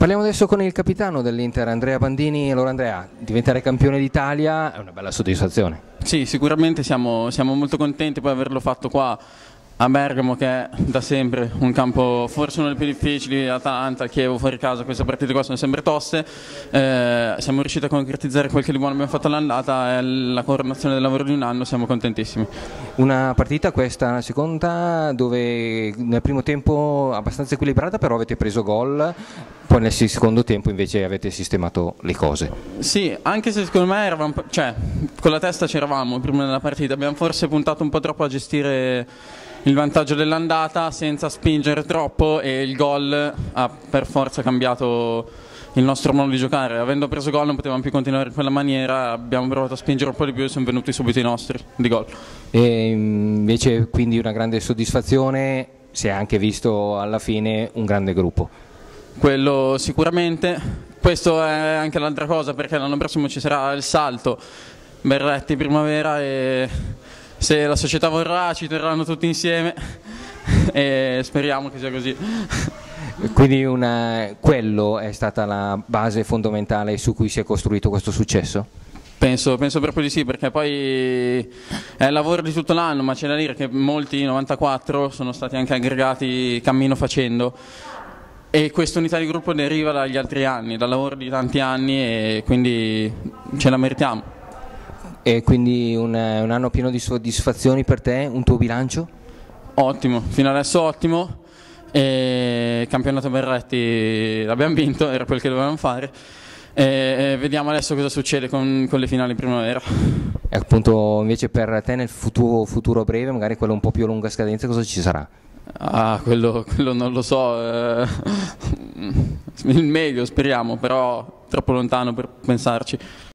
Parliamo adesso con il capitano dell'Inter, Andrea Bandini. Allora Andrea, diventare campione d'Italia è una bella soddisfazione. Sì, sicuramente siamo molto contenti poi di averlo fatto qua a Bergamo, che è da sempre un campo forse uno dei più difficili. Atalanta, Chievo, fuori casa, queste partite qua sono sempre toste. Siamo riusciti a concretizzare quel che di buono abbiamo fatto all'andata, è la coronazione del lavoro di un anno, siamo contentissimi. Una partita, questa, la seconda, dove nel primo tempo abbastanza equilibrata, però avete preso gol, poi nel secondo tempo invece avete sistemato le cose. Sì, anche se secondo me eravamo, con la testa c'eravamo prima della partita, abbiamo forse puntato un po' troppo a gestire il vantaggio dell'andata senza spingere troppo, e il gol ha per forza cambiato il nostro modo di giocare. Avendo preso gol non potevamo più continuare in quella maniera, abbiamo provato a spingere un po' di più e sono venuti subito i nostri di gol. E invece quindi una grande soddisfazione, si è anche visto alla fine un grande gruppo. Quello sicuramente, questo è anche l'altra cosa, perché l'anno prossimo ci sarà il salto Berretti Primavera e se la società vorrà ci terranno tutti insieme e speriamo che sia così. Quindi quello è stata la base fondamentale su cui si è costruito questo successo? Penso proprio di sì, perché poi è il lavoro di tutto l'anno, ma c'è da dire che molti, 94, sono stati anche aggregati cammino facendo, e questa unità di gruppo deriva dagli altri anni, dal lavoro di tanti anni, e quindi ce la meritiamo. E quindi un anno pieno di soddisfazioni per te, un tuo bilancio? Ottimo, fino adesso ottimo. E il campionato Berretti l'abbiamo vinto, era quel che dovevamo fare, e vediamo adesso cosa succede con le finali primavera. E appunto invece per te nel futuro breve, magari quello un po' più a lunga scadenza, cosa ci sarà? Quello non lo so, il meglio speriamo, però troppo lontano per pensarci.